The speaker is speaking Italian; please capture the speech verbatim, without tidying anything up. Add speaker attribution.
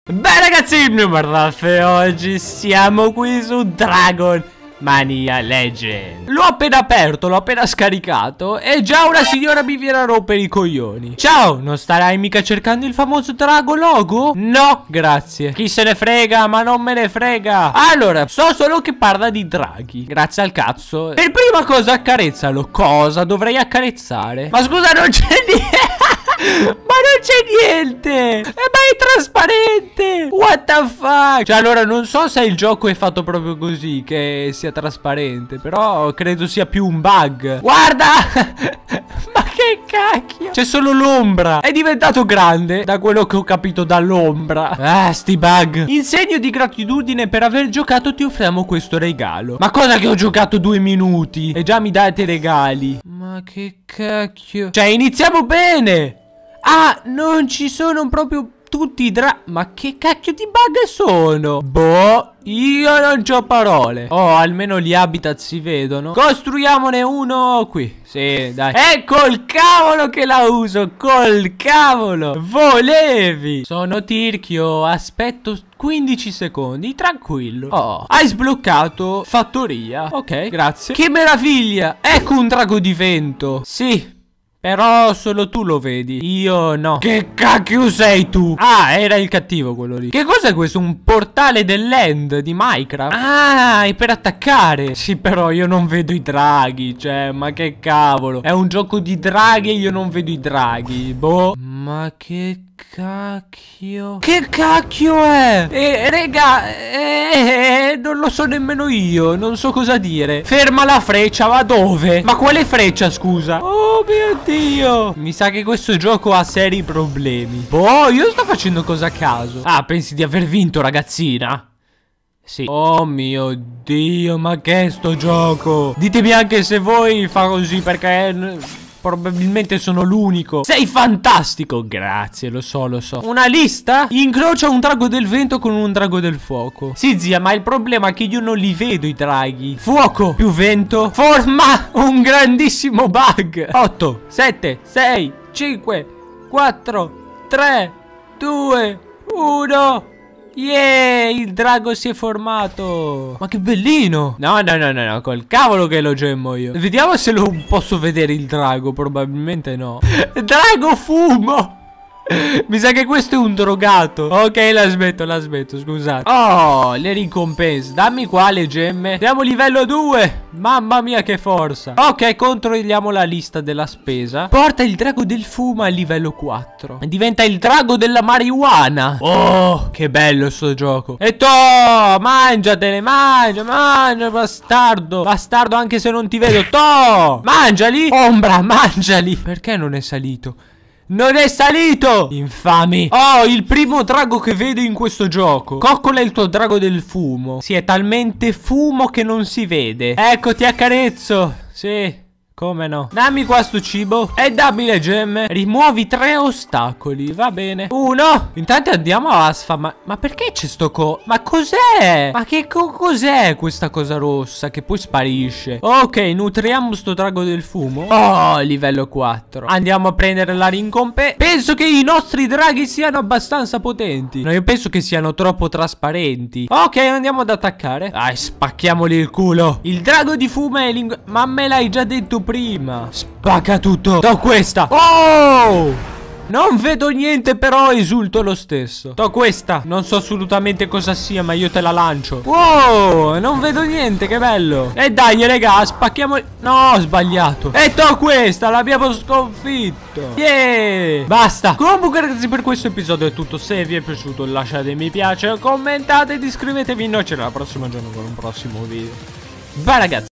Speaker 1: Beh ragazzi, e oggi siamo qui su Dragon Mania Legend. L'ho appena aperto, l'ho appena scaricato e già una signora mi viene a rompere i coglioni. Ciao, non starai mica cercando il famoso Drago Logo? No, grazie. Chi se ne frega, ma non me ne frega. Allora, so solo che parla di draghi. Grazie al cazzo. Per prima cosa accarezzalo. Cosa dovrei accarezzare? Ma scusa, non c'è niente. Ma non c'è niente. E ma è trasparente. What the fuck? Cioè allora non so se il gioco è fatto proprio così, che sia trasparente, però credo sia più un bug. Guarda. Ma che cacchio. C'è solo l'ombra. È diventato grande, da quello che ho capito dall'ombra. Ah, sti bug. In segno di gratitudine per aver giocato ti offriamo questo regalo. Ma cosa che ho giocato due minuti e già mi date regali? Ma che cacchio. Cioè iniziamo bene. Ah, non ci sono proprio tutti i dra... Ma che cacchio di bug sono? Boh, io non c'ho parole. Oh, almeno gli habitat si vedono. Costruiamone uno qui. Sì, dai. Ecco il cavolo che la uso. Col cavolo. Volevi. Sono Tirchio. Aspetto quindici secondi. Tranquillo. Oh, hai sbloccato fattoria. Ok, grazie. Che meraviglia. Ecco un drago di vento. Sì. Però solo tu lo vedi, io no. Che cacchio sei tu? Ah, era il cattivo quello lì. Che cos'è questo? Un portale dell'end di Minecraft? Ah, è per attaccare. Sì, però io non vedo i draghi. Cioè, ma che cavolo. È un gioco di draghi e io non vedo i draghi. Boh. Ma che cacchio. Che cacchio è? Eh, rega, eh, non lo so nemmeno io. Non so cosa dire. Ferma la freccia, ma dove? Ma quale freccia, scusa? Oh mio Dio. Mi sa che questo gioco ha seri problemi. Boh, io sto facendo cosa a caso. Ah, pensi di aver vinto, ragazzina? Sì. Oh mio Dio, ma che è sto gioco? Ditemi anche se voi fa così, perché probabilmente sono l'unico. Sei fantastico. Grazie, lo so, lo so. Una lista? Incrocia un drago del vento con un drago del fuoco. Sì, zia, ma il problema è che io non li vedo i draghi. Fuoco più vento forma un grandissimo bug. Otto, sette, sei, cinque, quattro, tre, due, uno. Yeah, il drago si è formato. Ma che bellino. No, no, no, no, no, col cavolo che lo gemmo io. Vediamo se lo posso vedere il drago. Probabilmente no. Drago fumo. Mi sa che questo è un drogato. Ok, la smetto, la smetto, scusate. Oh, le ricompense. Dammi qua le gemme. Siamo livello due. Mamma mia che forza. Ok, controlliamo la lista della spesa. Porta il drago del fumo al livello quattro. Diventa il drago della marijuana. Oh, che bello sto gioco. E to, mangiatele, mangia, mangia, bastardo. Bastardo anche se non ti vedo. To, mangiali. Ombra, mangiali. Perché non è salito? Non è salito! Infami! Oh, il primo drago che vedo in questo gioco. Coccola il tuo drago del fumo. Sì, è talmente fumo che non si vede. Ecco, ti accarezzo. Sì. Come no? Dammi qua sto cibo e dammi le gemme. Rimuovi tre ostacoli. Va bene. Uno. Intanto andiamo a sfamare. Ma perché c'è sto co... Ma cos'è? Ma che co cos'è questa cosa rossa che poi sparisce? Ok, nutriamo sto drago del fumo. Oh, livello quattro. Andiamo a prendere la rincompensa. Penso che i nostri draghi siano abbastanza potenti. No, io penso che siano troppo trasparenti. Ok, andiamo ad attaccare. Dai, spacchiamoli il culo. Il drago di fumo è lingue... Ma me l'hai già detto prima. Spacca tutto. Do questa. Oh! Non vedo niente, però esulto lo stesso. Do questa. Non so assolutamente cosa sia, ma io te la lancio. Wow, non vedo niente, che bello. E dai, raga, spacchiamo. No, ho sbagliato. E do questa, l'abbiamo sconfitto. Yeah. Basta. Comunque ragazzi, per questo episodio è tutto. Se vi è piaciuto lasciate mi piace, commentate ed iscrivetevi. Noi ci vediamo la prossima giorno con un prossimo video. Bye ragazzi.